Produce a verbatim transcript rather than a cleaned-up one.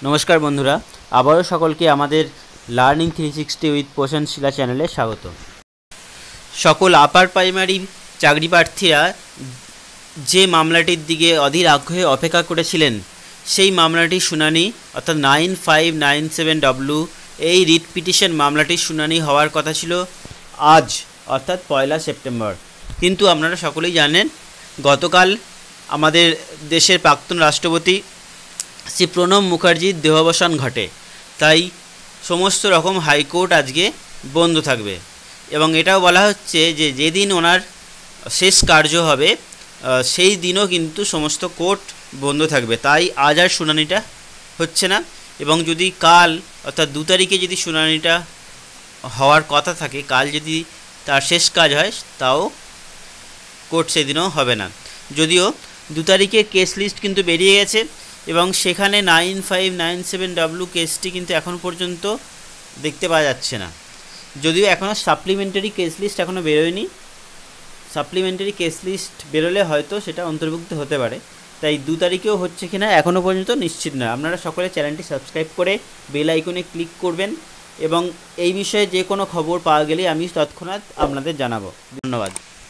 नमस्कार बंधुरा आबारो सकलके आमादेर learning three sixty with Poshanshila चैनेले स्वागत। सकल आपार प्राइमारि चाकरी प्रार्थीरा जे मामलाटिर दिके अधीर आग्रहे अपेक्षा करेछिलेन सेई मामलाटिर शुनानी अर्थात nine five nine seven W এই রিট পিটিশন মামলাটির শুনানি হওয়ার কথা ছিল আজ অর্থাৎ পয়লা সেপ্টেম্বর। কিন্তু আপনারা সকলেই জানেন গতকাল আমাদের দেশের প্রাক্তন রাষ্ট্রপতি শ্রী প্রণব মুখার্জির দেহাবসান ঘটে, তাই সমস্ত রকম হাইকোর্ট আজকে বন্ধ থাকবে এবং এটাও বলা হচ্ছে যে যেদিন ওনার শেষ কার্য হবে সেই দিনও কিন্তু সমস্ত কোর্ট বন্ধ থাকবে। তাই আজ আর শুনানিটা হচ্ছে না এবং যদি কাল অর্থাৎ দু তারিখে যদি শুনানিটা হওয়ার কথা থাকে, কাল যদি তার শেষ কাজ হয় তাও কোর্ট সেদিনও হবে না। যদিও দু তারিখে কেস লিস্ট কিন্তু বেরিয়ে গেছে এবং সেখানে nine five nine seven W কেসটি কিন্তু এখন পর্যন্ত দেখতে পাওয়া যাচ্ছে না। যদিও এখনও সাপ্লিমেন্টারি কেস লিস্ট এখনও বেরোয়নি, সাপ্লিমেন্টারি কেস লিস্ট বেরোলে হয়তো সেটা অন্তর্ভুক্ত হতে পারে। তাই দু তারিখেও হচ্ছে কিনা এখনও পর্যন্ত নিশ্চিত নয়। আপনারা সকলে চ্যানেলটি সাবস্ক্রাইব করে বেল আইকনে ক্লিক করবেন এবং এই বিষয়ে যে কোনো খবর পাওয়া গেলে আমি তৎক্ষণাৎ আপনাদের জানাবো। ধন্যবাদ।